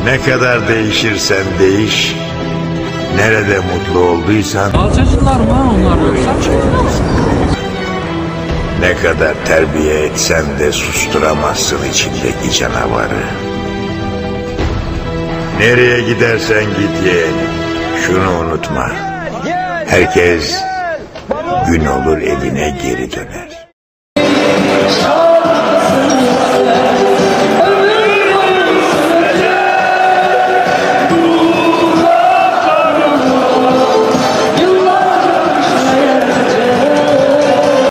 Ne kadar değişirsen değiş, nerede mutlu olduysan, Alçacılar mı onlar yoksa? ne kadar terbiye etsen de susturamazsın içindeki canavarı. Nereye gidersen git yeğen, şunu unutma. Herkes gün olur evine geri döner.